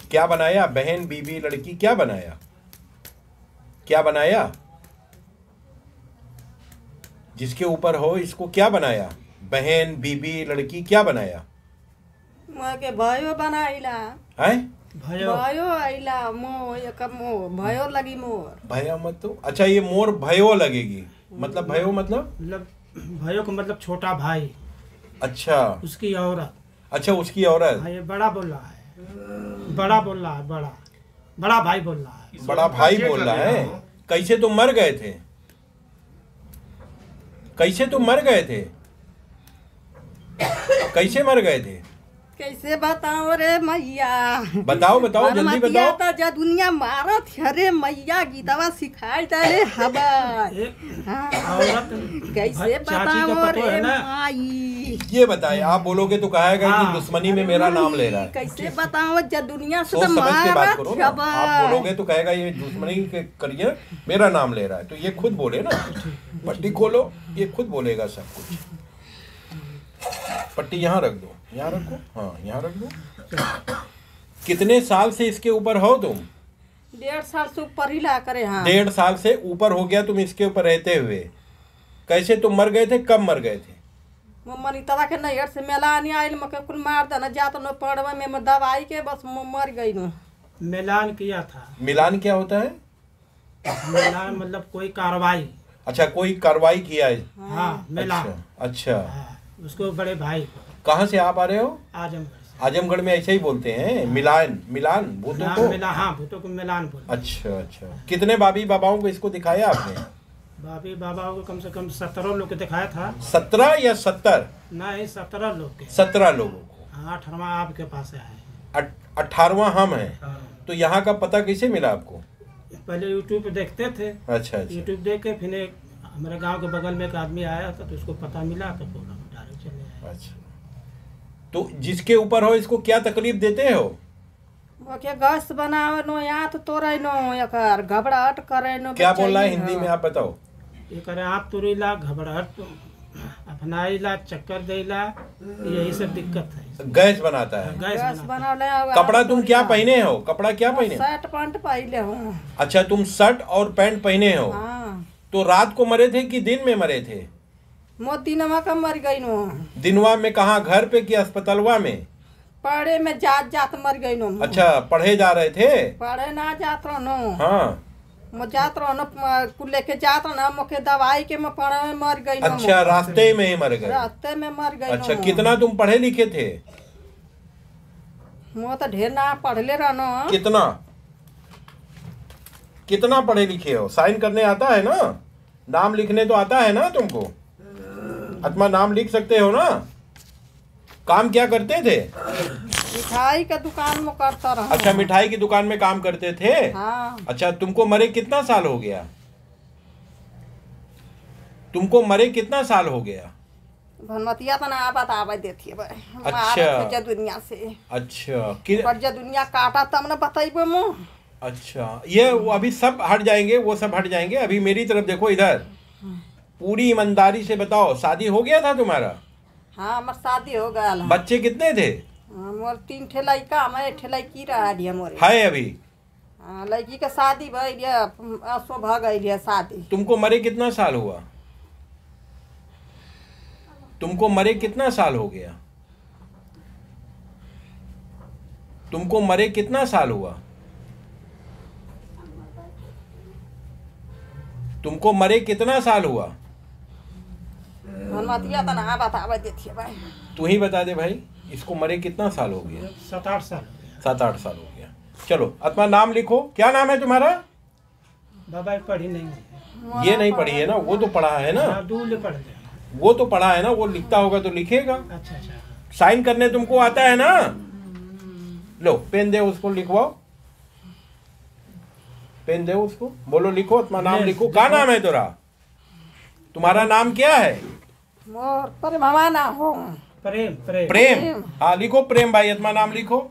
क्या बनाया? बहन, बीबी, लड़की, क्या बनाया? क्या बनाया? जिसके ऊपर हो इसको क्या बनाया? बहन, बीबी, लड़की, क्या बनाया? के भयो बनाइला है भयो भयो आइला मो एक मो भयो लगी मोर भया मत तो। अच्छा, ये मोर भयो लगेगी, मतलब भयो मतलब? मतलब भयो का मतलब छोटा भाई, अच्छा उसकी औरत। अच्छा, उसकी औरत। हाँ, ये बड़ा बोल रहा है, बड़ा बोल रहा है, बड़ा बड़ा भाई बोल रहा है। बड़ा भाई बोल रहा है। कैसे तुम मर गए थे? कैसे तुम मर गए थे? कैसे मर गए थे? कैसे बताओ रे मैया। बताओ बताओ, जल्दी मतिया बताओ। तो जा दुनिया मारत अरे मैया गीतवा सिखाई डाले हवा। औरत कैसे चाची का बताओ पतो रे है ना। माई। ये बताए, आप बोलोगे तो कहेगा कि हाँ। दुश्मनी में मेरा नाम ले रहा है। कैसे बताओ जा दुनिया से सोच तो समझ के बात करो मारत ना। हवा। आप बोलोगे तो कहेगा ये दुश्मनी के करिए मेरा नाम ले रहा है, तो ये खुद बोले ना। पट्टी खोलो, ये खुद बोलेगा सब कुछ। पट्टी यहाँ रख दो, यहाँ रखो, हाँ यहाँ रख दो। कितने साल से इसके ऊपर हो तुम? 1.5 साल से ऊपर ही ला करे। हाँ 1.5 साल से ऊपर हो गया तुम इसके ऊपर रहते हुए। कैसे तुम मर गए थे? कब मर गए थे? मनी तवा के नैहर से मेला नहीं आयल मके कुल मार देना जात न पड़वा में दवाई के बस मर गई न। मिलान किया था। मिलान क्या होता है? मिलान मतलब कोई कार्रवाई। अच्छा, कोई कार्रवाई किया है। हाँ, मिलान। अच्छा अच्छा। हाँ, उसको बड़े भाई को। कहाँ से आप आ रहे हो? आजमगढ़ से। आजमगढ़ में ऐसे ही बोलते हैं, मिलान। मिलान भूतों हाँ, को। हाँ, भूतों को मिलान बोल। अच्छा अच्छा। कितने बाबी बाबाओं को इसको दिखाया आपने? बाबी बाबा को कम से कम 17 लोग को दिखाया था। 17 या 70? नहीं, 17 लोग के। 17 लोगों को। हाँ, 18वां आपके पास आए। 18वां हम हैं। हाँ। तो यहाँ का पता कैसे मिला आपको? पहले यूट्यूब पे देखते थे। अच्छा अच्छा। यूट्यूब देख के फिर एक हमारे गांव के बगल में एक आदमी आया था, तो उसको पता मिला तो बोला डायरेक्ट चले आए। अच्छा, तो जिसके ऊपर हो इसको क्या तकलीफ देते हो? वो के गैस बनावे नो या तो तोरे नो एकर घबराहट करे नो। क्या बोल रहा है हिंदी में, आप बताओ। ये करे आप तुरीला, घबराहट, अपनाइला, चक्कर देला, यही सब दिक्कत है। गैस बनाता है। गैस गैस बनाता बनावले। कपड़ा तुम क्या पहने हो? कपड़ा क्या पहने हो? शर्ट पैंट पहले हूँ। अच्छा, तुम शर्ट और पैंट पहने हो। हाँ तो रात को मरे थे कि दिन में मरे थे? मोती नमा का मर गई नो। दिनवा में कहाँ, घर पे कि अस्पतालवा में? पढ़े में जात जात मर गई नो। अच्छा, पढ़े जा रहे थे? पढ़े ना जात रहो नो। हाँ। मैं जात रहो नो कुल लेके जात रहो ना मोके दवाई के मैं पढ़े में मर गई नो। अच्छा, रास्ते में ही मर गए। रास्ते में मर गई अच्छा, नो। कितना तुम पढ़े लिखे थे? मैं तो ढेर ना पढ़ले रहनो। कितना कितना पढ़े लिखे हो? साइन करने आता है ना? नाम लिखने तो आता है ना तुमको? आत्मा नाम लिख सकते हो ना? काम क्या करते थे? मिठाई का दुकान में करता रहा। अच्छा, मिठाई की दुकान में काम करते थे। हाँ अच्छा, तुमको मरे कितना साल हो गया? तुमको मरे कितना साल हो गया? भनवतिया तो ना बतावे देती है। अच्छा। दुनिया से। अच्छा पर जो दुनिया काटा तब ना बताइबो मो। अच्छा, ये वो अभी सब हट जाएंगे, वो सब हट जाएंगे। अभी मेरी तरफ देखो इधर, पूरी ईमानदारी से बताओ, शादी हो गया था तुम्हारा? हाँ हमार शादी हो गया। बच्चे कितने थे? मोर 3 ठे लड़का मैं 1 ठे लड़की रहा दिया मोरे। है अभी? हाँ लड़की के शादी भइल है, असो भ गई है शादी। तुमको मरे कितना साल हुआ? तुमको मरे कितना साल हो गया? तुमको मरे कितना साल हुआ? तुमको मरे कितना साल हुआ? भनवतिया तो ना बतावे देती है भाई। तू ही बता दे भाई, इसको मरे कितना साल हो गया? 7-8 साल। 7-8 साल हो गया। चलो, अपना नाम लिखो। क्या नाम है तुम्हारा? बाबा पढ़ी नहीं है। ये नहीं पढ़ी है ना, वो तो पढ़ा है ना। दूल्हे पढ़ते हैं। वो तो पढ़ा है ना, वो लिखता होगा तो लिखेगा। अच्छा अच्छा। साइन करने तुमको आता है ना? लो पेन दे, उसको लिखवाओ। पेन दे उसको, बोलो लिखो, अपना नाम लिखो। क्या नाम है तेरा? तुम्हारा नाम क्या है? मोर पर मामा ना हो। प्रेम प्रेम प्रेम। हाँ लिखो प्रेम भाई, अपना नाम लिखो।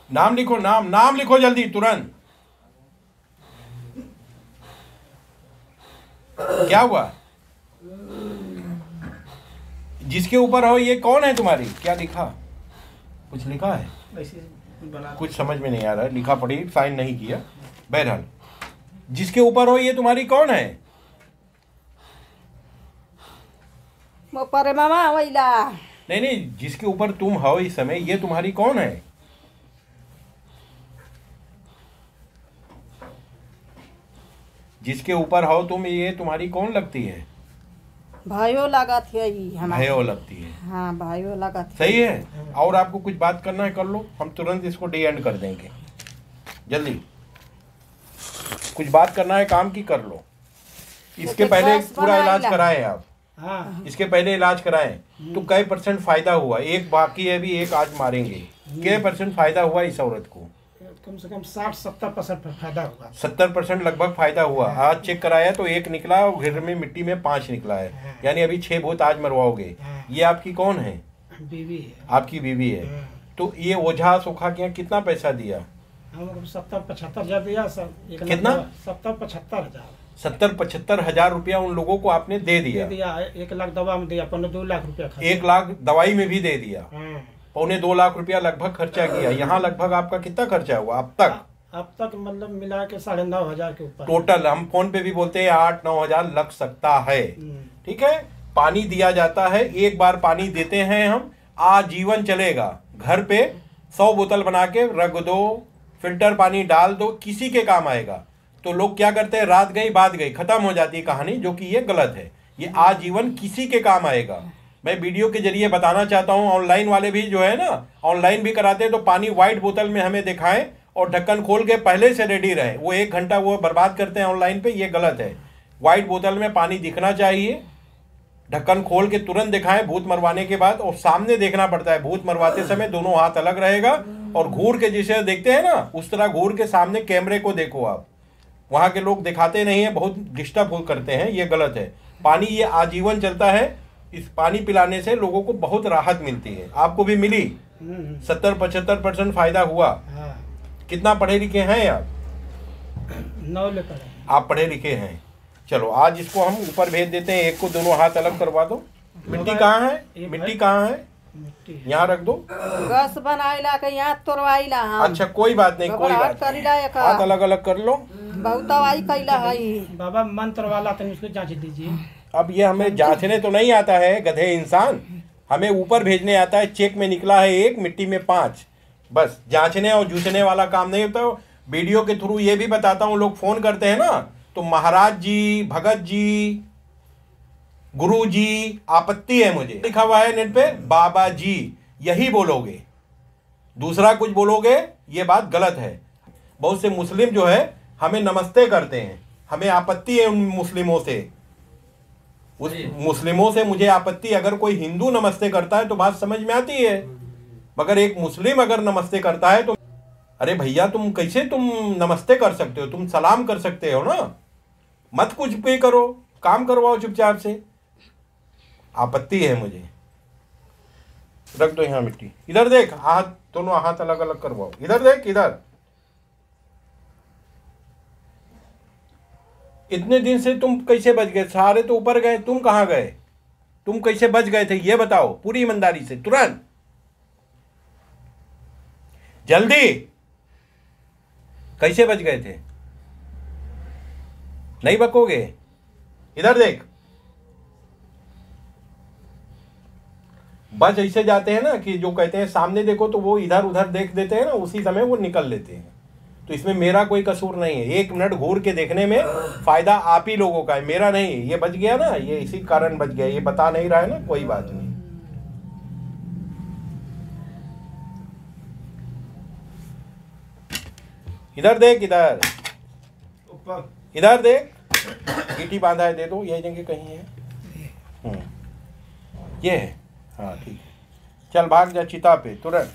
नाम लिखो, नाम लिखो जल्दी तुरंत। क्या हुआ? जिसके ऊपर हो ये कौन है तुम्हारी? क्या लिखा? कुछ लिखा है? ऐसे बना कुछ समझ में नहीं आ रहा है, लिखा पढ़ी, साइन नहीं किया। बहरहाल जिसके ऊपर हो ये तुम्हारी कौन है? वो परे मामा वैला नहीं, जिसके ऊपर तुम हो इस समय ये तुम्हारी कौन है? जिसके ऊपर हो तुम ये तुम्हारी कौन लगती है? भाइयों लगा थी ये हमारे। भयो लगती है। हाँ भाइयों लगा थी। सही है। और आपको कुछ बात करना है कर लो, हम तुरंत इसको डी एंड कर देंगे। जल्दी कुछ बात करना है काम की कर लो। इसके पहले पूरा इलाज कराएं आप। हाँ इसके पहले इलाज कराएं तो कई % फायदा हुआ? एक बाकी है भी, एक आज मारेंगे। कै % फायदा हुआ इस औरत को? कम से कम 60-70% फायदा हुआ। 70% लगभग फायदा हुआ। आज चेक कराया तो 1 निकला और घर में मिट्टी में 5 निकला है, यानी अभी 6 भूत आज मरवाओगे। ये आपकी कौन है? बीवी है। आपकी बीवी है। तो ये ओझा सोखा के यहाँ कितना पैसा दिया? हम 70-75 हजार दिया सर। कितना? 70-75 हजार। 70-75 हजार रुपया उन लोगों को आपने दे दिया। 1 लाख दवा में दिया, 2 लाख रुपया खर्चा। 1 लाख दवाई में भी दे दिया। हाँ। 2.25 लाख रुपया लगभग खर्चा किया। यहाँ लगभग आपका कितना खर्चा हुआ अब तक? अब तक मतलब मिला के 9.5 हजार के ऊपर टोटल। हम फोन पे भी बोलते हैं 8-9 हजार लग सकता है। ठीक है। पानी दिया जाता है, एक बार पानी देते हैं हम, आजीवन चलेगा। घर पे 100 बोतल बना के रख दो, फिल्टर पानी डाल दो, किसी के काम आएगा। तो लोग क्या करते हैं, रात गई बात गई, खत्म हो जाती है कहानी, जो कि ये गलत है। ये आजीवन किसी के काम आएगा। मैं वीडियो के जरिए बताना चाहता हूँ, ऑनलाइन वाले भी जो है ना, ऑनलाइन भी कराते हैं तो पानी वाइट बोतल में हमें दिखाएं और ढक्कन खोल के पहले से रेडी रहे। वो 1 घंटा वो बर्बाद करते हैं ऑनलाइन पे, ये गलत है। वाइट बोतल में पानी दिखना चाहिए, ढक्कन खोल के तुरंत दिखाएं भूत मरवाने के बाद, और सामने देखना पड़ता है। भूत मरवाते समय दोनों हाथ अलग रहेगा और घूर के जिसे देखते हैं ना, उस तरह घूर के सामने कैमरे को देखो आप। वहाँ के लोग दिखाते नहीं है, बहुत डिस्टर्ब करते हैं, ये गलत है। पानी ये आजीवन चलता है। इस पानी पिलाने से लोगों को बहुत राहत मिलती है। आपको भी मिली। 70-75% फायदा हुआ। हाँ। कितना पढ़े लिखे हैं आप? 9 ले पड़े। आप पढ़े लिखे हैं। चलो आज इसको हम ऊपर भेज देते हैं। एक को दोनों हाथ अलग करवा दो। मिट्टी कहाँ है? मिट्टी कहाँ है? यहाँ रख दो। गस बनाइला के यहाँ तोड़वाइला हम। अच्छा कोई बात नहीं, कोई बात नहीं। हाथ अलग अलग कर लो। बहुत दवाई कैला है बाबा, मंत्र वाला तो उसको जांच दीजिए। अब ये हमें जांचने तो नहीं आता है गधे इंसान, हमें ऊपर भेजने आता है। चेक में निकला है 1, मिट्टी में 5। बस जांचने और जूझने वाला काम नहीं होता। वीडियो के थ्रू ये भी बताता हूँ, लोग फोन करते हैं ना तो महाराज जी, भगत जी, गुरु जी, आपत्ति है मुझे, लिखा हुआ है नेट पे बाबा जी, यही बोलोगे। दूसरा कुछ बोलोगे ये बात गलत है। बहुत से मुस्लिम जो है हमें नमस्ते करते हैं, हमें आपत्ति है उन मुस्लिमों से। उस मुस्लिमों से मुझे आपत्ति। अगर कोई हिंदू नमस्ते करता है तो बात समझ में आती है, मगर एक मुस्लिम अगर नमस्ते करता है तो अरे भैया तुम कैसे तुम नमस्ते कर सकते हो? तुम सलाम कर सकते हो ना, मत कुछ भी करो, काम करवाओ चुपचाप से। आपत्ति है मुझे। रख दो यहाँ मिट्टी। इधर देख, हाथ दोनों हाथ अलग अलग करवाओ। इधर देख, इधर। इतने दिन से तुम कैसे बच गए? सारे तो ऊपर गए, तुम कहाँ गए? तुम कैसे बच गए थे ये बताओ पूरी ईमानदारी से, तुरंत जल्दी। कैसे बच गए थे? नहीं बकोगे? इधर देख। बच ऐसे जाते हैं ना कि जो कहते हैं सामने देखो तो वो इधर उधर देख देते हैं ना, उसी समय वो निकल लेते हैं। तो इसमें मेरा कोई कसूर नहीं है। 1 मिनट घूर के देखने में फायदा आप ही लोगों का है, मेरा नहीं। ये बच गया ना, ये इसी कारण बच गया। ये बता नहीं रहा है ना, कोई बात नहीं। इधर देख, इधर इधर देख। ईटी बांधा है, दे दो। ये जगह कहीं है। ये है। हाँ ठीक है। चल भाग जा चिता पे तुरंत।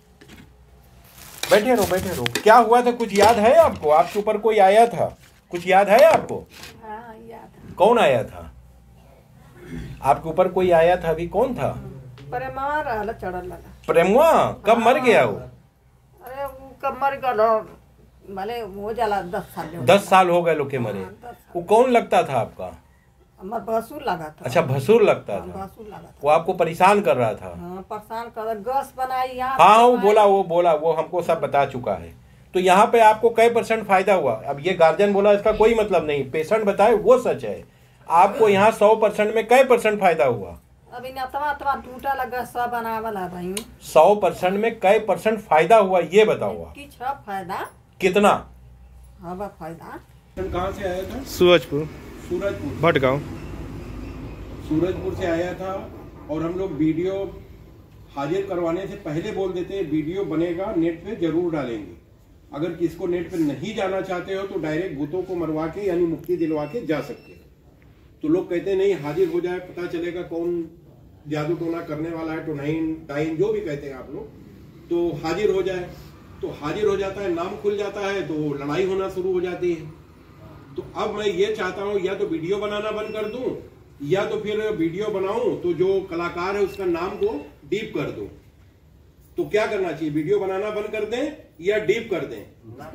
बैठे रहो, बैठे रहो। क्या हुआ था कुछ याद है आपको? आपके ऊपर कोई आया था? कुछ याद है आपको? हाँ, याद। कौन आया था आपके ऊपर? कोई आया था अभी? कौन था? प्रेमवा रहल चढ़ल लगा। प्रेमवा? कब मर गया वो? अरे वो कब मर गलो भले हो जाला 10 साल 10 साल हो गए लोग के मरे। वो कौन लगता था आपका? हमार भसुर लगा था। अच्छा, भसुर लगता था। भसुर लगा था। वो आपको परेशान कर रहा था? हाँ, परेशान कर, गैस बनाई यहाँ। हाँ, वो बोला वो हमको सब बता चुका है। तो यहाँ पे आपको कई % फायदा हुआ? अब ये गार्जियन बोला इसका कोई मतलब नहीं, पेशेंट बताए वो सच है। आपको यहाँ 100% में कई % फायदा हुआ? अभी अतवा टूटा लगा सब बनावला भाई। 100% में कई % फायदा हुआ ये बताओ? कुछ फायदा कितना? हाँ फायदा। कहाँ से आया था? सूरजपुर भटगांव। सूरजपुर से आया था। और हम लोग वीडियो हाजिर करवाने से पहले बोल देते हैं वीडियो बनेगा, नेट पे जरूर डालेंगे। अगर किसको नेट पे नहीं जाना चाहते हो तो डायरेक्ट भूतों को मरवा के यानी मुक्ति दिलवा के जा सकते हो। तो लोग कहते हैं नहीं हाजिर हो जाए, पता चलेगा कौन जादू टोना करने वाला है, टाइन जो भी कहते हैं आप लोग, तो हाजिर हो जाए। तो हाजिर हो जाता है, नाम खुल जाता है, तो लड़ाई होना शुरू हो जाती है। तो अब मैं ये चाहता हूं या तो वीडियो बनाना बंद कर दूं या तो फिर वीडियो बनाऊं तो जो कलाकार है उसका नाम को डीप कर दूं। तो क्या करना चाहिए? वीडियो बनाना बंद कर दें या डीप कर दें?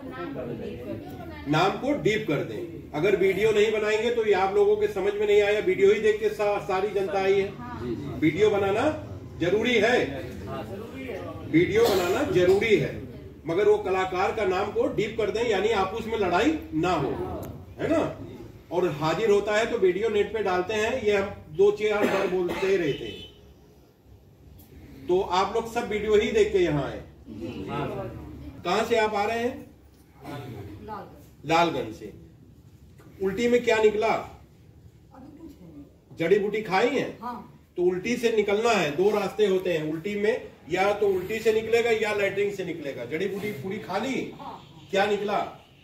नाम को डीप कर दें। अगर वीडियो नहीं बनाएंगे तो ये आप लोगों के समझ में नहीं आया, वीडियो ही देख के सारी जनता आई है। वीडियो बनाना जरूरी है, वीडियो बनाना जरूरी है, मगर वो कलाकार का नाम को डीप कर दें यानी आपस में लड़ाई ना हो, है ना। और हाजिर होता है तो वीडियो नेट पे डालते हैं, ये हम 2-4 बार बोलते रहते हैं। तो आप लोग सब वीडियो ही देख के यहाँ आए। कहाँ से आप आ रहे हैं? लालगंज से। उल्टी में क्या निकला? जड़ी बूटी खाई है? तो उल्टी से निकलना है, 2 रास्ते होते हैं उल्टी में, या तो उल्टी से निकलेगा या लैट्रिन से निकलेगा। जड़ी बूटी पूरी खा ली, क्या निकला?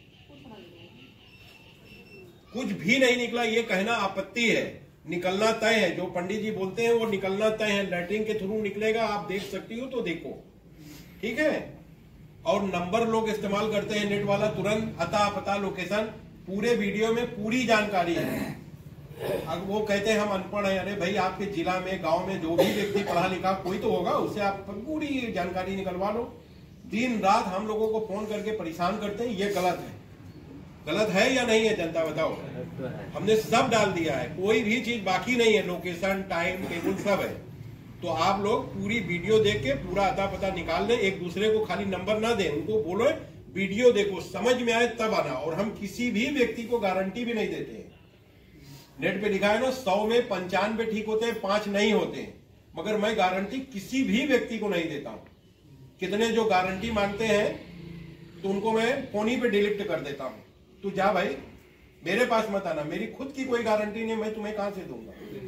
कुछ भी नहीं निकला, ये कहना आपत्ति है। निकलना तय है, जो पंडित जी बोलते हैं वो निकलना तय है, लैट्रिन के थ्रू निकलेगा। आप देख सकती हो तो देखो, ठीक है। और नंबर लोग इस्तेमाल करते हैं नेट वाला, तुरंत अता पता लोकेशन, पूरे वीडियो में पूरी जानकारी है। अब वो कहते हैं हम अनपढ़ हैं, अरे भाई आपके जिला में गांव में जो भी व्यक्ति पढ़ा लिखा कोई तो होगा, उससे आप पूरी जानकारी निकलवा लो। दिन रात हम लोगों को फोन करके परेशान करते हैं, ये गलत है। गलत है या नहीं है जनता बताओ? हमने सब डाल दिया है, कोई भी चीज बाकी नहीं है, लोकेशन टाइम टेबल सब है। तो आप लोग पूरी वीडियो देख के पूरा अता पता निकाल लें। एक दूसरे को खाली नंबर ना दें, उनको बोलो वीडियो देखो, समझ में आए तब आना। और हम किसी भी व्यक्ति को गारंटी भी नहीं देते हैं। नेट पे लिखा है ना 100 में 95 ठीक होते हैं, 5 नहीं होते हैं, मगर मैं गारंटी किसी भी व्यक्ति को नहीं देता हूं। कितने जो गारंटी मांगते हैं तो उनको मैं फोन ही पे डिलीट कर देता हूं। तू जा भाई, मेरे पास मत आना, मेरी खुद की कोई गारंटी नहीं, मैं तुम्हें कहां से दूंगा।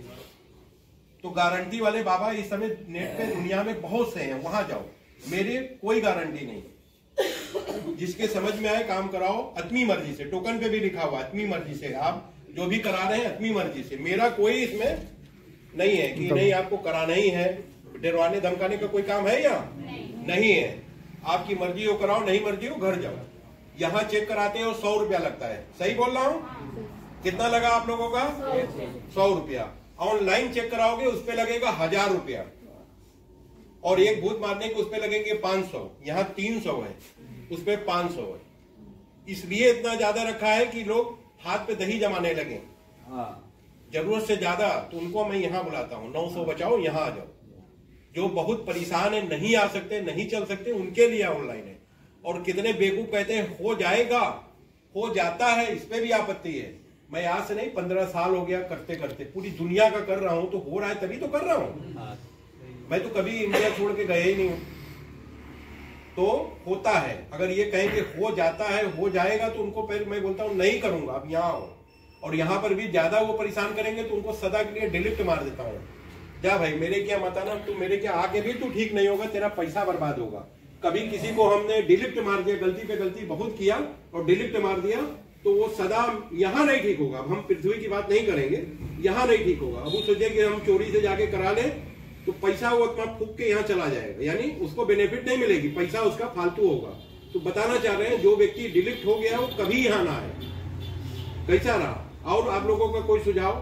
तो गारंटी वाले बाबा इस समय नेट पे दुनिया में बहुत से हैं, वहां जाओ, मेरे कोई गारंटी नहीं। जिसके समझ में आए काम कराओ अपनी मर्जी से, टोकन पे भी लिखा हुआ अपनी मर्जी से, आप जो भी करा रहे हैं अपनी मर्जी से। मेरा कोई इसमें नहीं है कि नहीं आपको कराना ही है, डरवाने धमकाने का कोई काम है या नहीं है। आपकी मर्जी हो कराओ, नहीं मर्जी हो घर जाओ। यहाँ चेक कराते हो 100 रुपया लगता है, सही बोल रहा हूँ? कितना लगा आप लोगों का? 100 रुपया। ऑनलाइन चेक कराओगे उस पे लगेगा 1000 रुपया, और एक भूत मारने के उस पे लगेंगे 500। यहाँ 300 है, उस पे 500 है। इसलिए इतना ज्यादा रखा है कि लोग हाथ पे दही जमाने लगे जरूरत से ज्यादा। तो उनको मैं यहाँ बुलाता हूँ, 900 बचाओ, यहाँ आ जाओ। जो बहुत परेशान है, नहीं आ सकते, नहीं चल सकते, उनके लिए ऑनलाइन है। और कितने बेवकूफ कहते हैं हो जाएगा, हो जाता है, इस पे भी आपत्ति है। मैं आज से नहीं 15 साल हो गया करते करते, पूरी दुनिया का कर रहा हूं, तो हो रहा है तभी तो कर रहा हूं। मैं तो कभी इंडिया छोड़ के गए ही नहीं हूं। तो होता है, अगर ये कहें कि हो जाता है, हो जाएगा, तो उनको पहले मैं बोलता हूं नहीं करूंगा, अब यहाँ आओ। और यहाँ पर भी ज्यादा वो परेशान करेंगे तो उनको सदा के लिए डिलीट मार देता हूँ। जा भाई मेरे क्या मत आना, तू मेरे क्या आके भी तू ठीक नहीं होगा, तेरा पैसा बर्बाद होगा। कभी किसी को हमने डिलीट मार दिया, गलती पे गलती बहुत किया और डिलीट मार दिया, तो वो सदा यहाँ नहीं ठीक होगा। अब हम पृथ्वी की बात नहीं करेंगे, यहाँ नहीं ठीक होगा। अब वो सोचे कि हम चोरी से जाके करा ले तो पैसा वो अपना फूक के यहाँ चला जाएगा, यानी उसको बेनिफिट नहीं मिलेगी, पैसा उसका फालतू होगा। तो बताना चाह रहे हैं जो व्यक्ति डिलीट हो गया वो कभी यहाँ ना आए। कैसा रहा? और आप लोगों का कोई सुझाव?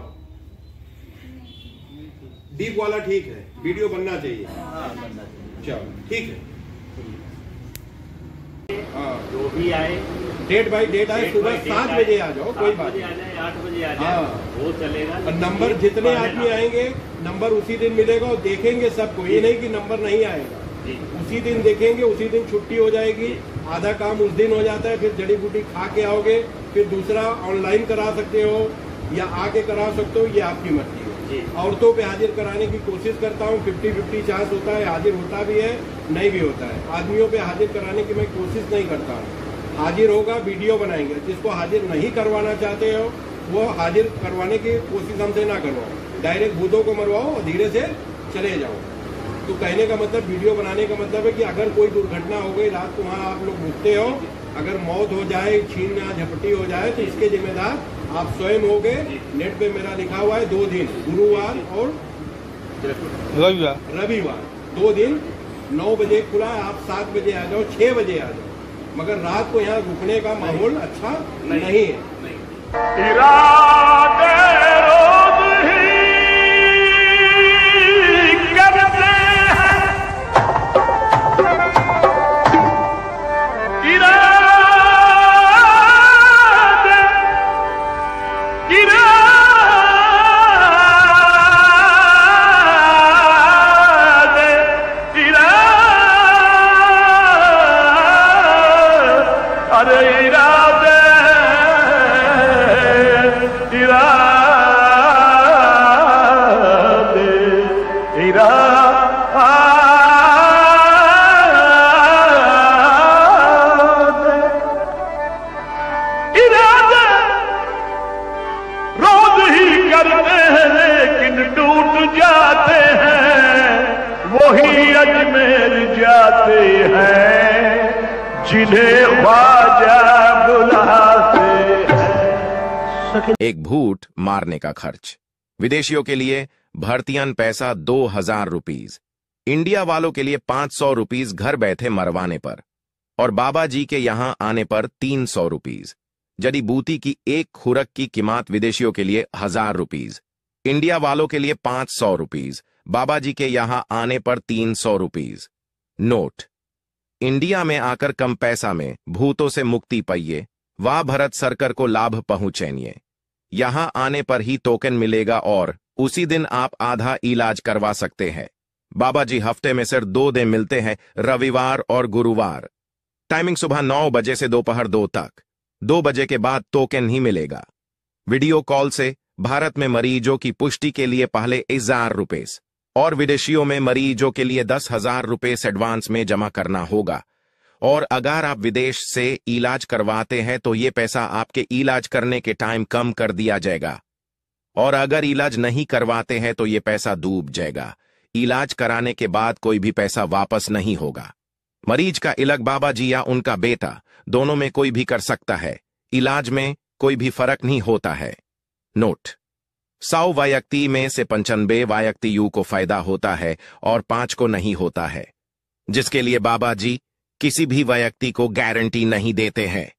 डीप वाला ठीक है, वीडियो बनना चाहिए। चलो ठीक है। हाँ, जो भी आए डेट बाई डेट आए, सुबह 7 बजे आ जाओ, कोई 7 बात बजे आ नहीं। जाए, 8 बजे आ जाए, हाँ। वो चलेगा। और नंबर जितने आदमी आएंगे नंबर उसी दिन मिलेगा और देखेंगे सबको, ये नहीं कि नंबर नहीं आएगा, जी। उसी दिन देखेंगे, उसी दिन छुट्टी हो जाएगी। आधा काम उस दिन हो जाता है, फिर जड़ी बूटी खा के आओगे, फिर दूसरा ऑनलाइन करा सकते हो या आके करा सकते हो, ये आपकी मर्जी जी। है। औरतों पे हाजिर कराने की कोशिश करता हूँ, 50-50 चांस होता है, हाजिर होता भी है, नहीं भी होता है। आदमियों पे हाजिर कराने की मैं कोशिश नहीं करता हूँ। हाजिर होगा, वीडियो बनाएंगे, जिसको हाजिर नहीं करवाना चाहते हो वो हाजिर करवाने की कोशिश हमसे ना करवाओ, डायरेक्ट भूतों को मरवाओ और धीरे से चले जाओ। तो कहने का मतलब, वीडियो बनाने का मतलब है कि अगर कोई दुर्घटना हो गई, रात को वहाँ आप लोग रुकते हो, अगर मौत हो जाए, छीन या झपटी हो जाए, तो इसके जिम्मेदार आप स्वयं होगे। नेट पे मेरा लिखा हुआ है 2 दिन, गुरुवार और रविवार 2 दिन 9 बजे खुला है। आप 7 बजे आ जाओ, 6 बजे आ जाओ, मगर रात को यहाँ रुकने का माहौल अच्छा नहीं है। इरादे रोज ही करते हैं, इरादे अरे इरादे रोज ही करते हैं, लेकिन टूट जाते हैं। वही अजमेर जाते हैं जिन्हें ख्वाजा बुलाते हैं। एक भूत मारने का खर्च। विदेशियों के लिए भर्तियान पैसा 2000 रुपीज, इंडिया वालों के लिए 500 रुपीज घर बैठे मरवाने पर, और बाबा जी के यहां आने पर 300 रुपीज। जड़ी बूटी की एक खुरक की कीमत विदेशियों के लिए 1000 रुपीज, इंडिया वालों के लिए 500 रुपीज, बाबा जी के यहां आने पर 300 रुपीज। नोट: इंडिया में आकर कम पैसा में भूतों से मुक्ति पाइए, वाह भरत सरकार को लाभ पहुंचेनिए। यहां आने पर ही टोकन मिलेगा और उसी दिन आप आधा इलाज करवा सकते हैं। बाबा जी हफ्ते में सिर्फ 2 दिन मिलते हैं, रविवार और गुरुवार। टाइमिंग सुबह 9 बजे से दोपहर 2 तक। 2 बजे के बाद टोकन ही मिलेगा। वीडियो कॉल से भारत में मरीजों की पुष्टि के लिए पहले 1000 रुपए और विदेशियों में मरीजों के लिए 10,000 रुपए एडवांस में जमा करना होगा। और अगर आप विदेश से इलाज करवाते हैं तो ये पैसा आपके इलाज करने के टाइम कम कर दिया जाएगा, और अगर इलाज नहीं करवाते हैं तो ये पैसा डूब जाएगा। इलाज कराने के बाद कोई भी पैसा वापस नहीं होगा। मरीज का इलाज बाबा जी या उनका बेटा दोनों में कोई भी कर सकता है। इलाज में कोई भी फर्क नहीं होता है। नोट: 100 व्यक्ति में से 95 व्यक्ति को फायदा होता है और 5 को नहीं होता है, जिसके लिए बाबा जी किसी भी व्यक्ति को गारंटी नहीं देते हैं।